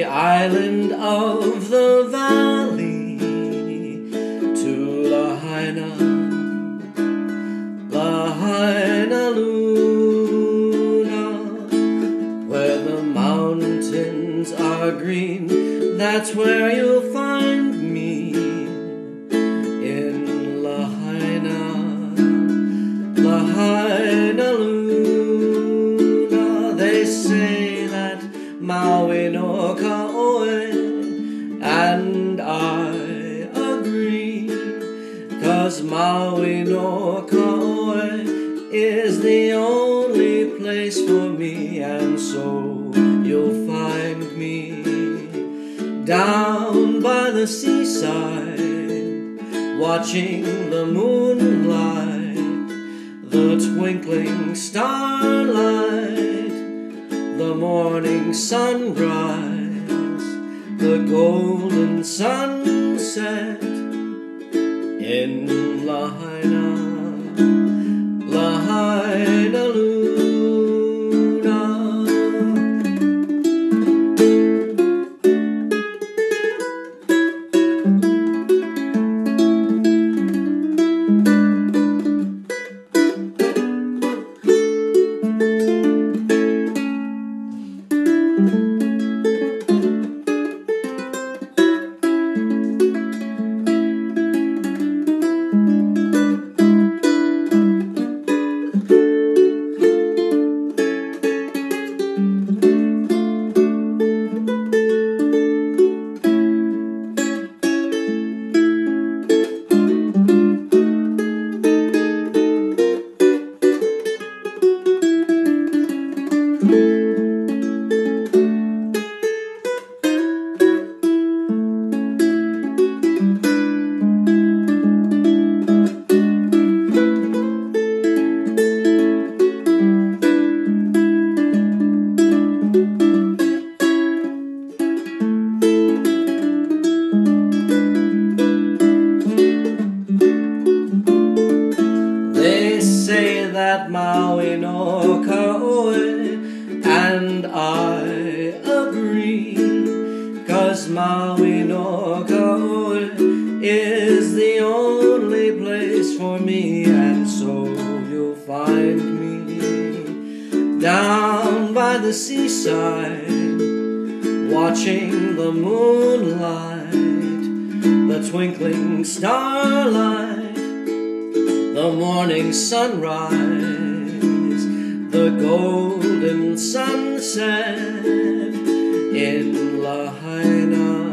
island of the valley to Lahainaluna, where the mountains are green. That's where you'll find me, in Lahainaluna. They say that Maui no Kaoe, and I agree, 'cause Maui no Kaoe is the only place for me, and so you'll find me down by the seaside, watching the moonlight, the twinkling starlight, the morning sunrise, the golden sunset in Lahainaluna. That Maui no Kaoe, and I agree, 'cause Maui no Kaoe is the only place for me, and so you'll find me down by the seaside, watching the moonlight, the twinkling starlight, the morning sunrise, the golden sunset in Lahaina.